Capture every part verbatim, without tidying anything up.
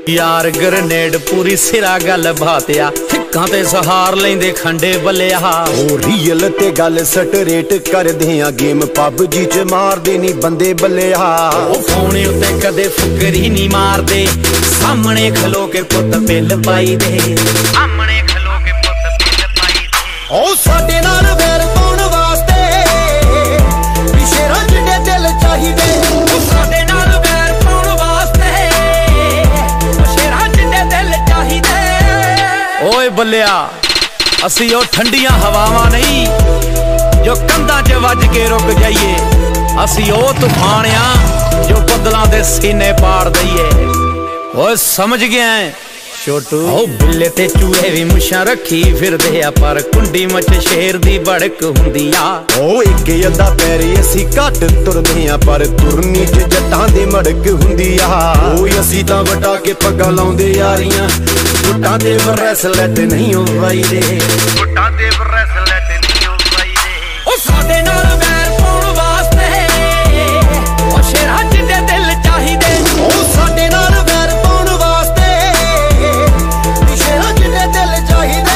यार ग्रेनेड पूरी सिरा गल बातिया हिक्कां ते सहार लेंदे खंडे बल्लिया ओ रियल ते गल स्ट्रेट कर दियां गेम पबजी च मार देनी बंदे बल्लिया ओ फोने उत्ते कदे फुकरी नहीं मारदे सामने खलो के पुत बिल पाई दे सामने खलो के पुत बिल पाई दे ओ साडे नाल वैर पाउण वास्ते शेरां जिन्ने दिल चाहिदे साडे नाल वैर पाउण वास्ते शेरां जिन्ने दिल चाहिदे ओए बल्लिया असी ओ ठंडियां हवावां नहीं जो कंधां च वज के रुक जाइए असी ओ तूफान आ जो बदलां दे सीने पाड़ दईए ओए समझ गया है छोटू ओ बिल्ले ते चूहे भी मुछां रखी फिरदे आ पर कुंडी मच शेर दी बड़क हुंदी आ ओ इक अद्धा पैर असी घट तुरदे आ पर तुरनी च जट्टां दे मड़क हुंदी आ ओ असी तां वटा के पग्गां लाउंदे यारियां गुट्टां दे ब्रेसलेट नहीं ओ वाई दे गुट्टां दे ब्रेसलेट नहीं ओ वाई दे ओ साडे नाल वैर पाउण वास्ते ओ शेरां जिन्ने दिल चाहिदे ओ साडे नाल वैर पाउण वास्ते शेरां जिन्ने दिल चाहिदे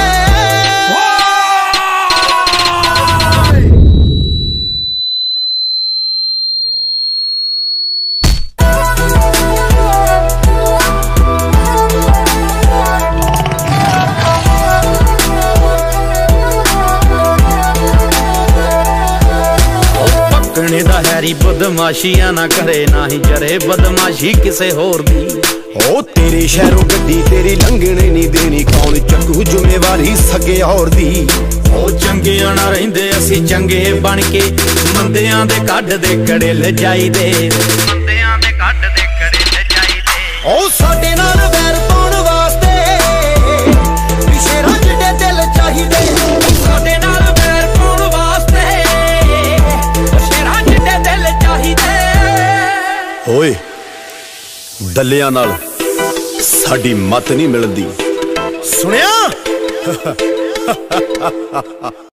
पकने दा हैरी बदमाशियां ना करे ना ही जरे बदमाशी किसे होर दी ओ तेरे शहरों गड्डी तेरी लंघने नहीं देनी कौन चक्कू जिम्मेवारी सगे और दी ओ चंगे ना रहिंदे असी चंगे बन के मंदियां दे कढ दे कड़े ले जाईदे मंदियां दे कढ दे कड़े ले जाईदे ओ साडे नाल वैर पाउण वास्ते शेरां जिन्ने दिल चाहिदे साडे नाल वैर पाउण वास्ते शेरां जिन्ने दिल चाहिदे ओए दलियां नाल साडी मत नहीं मिलदी सुनिया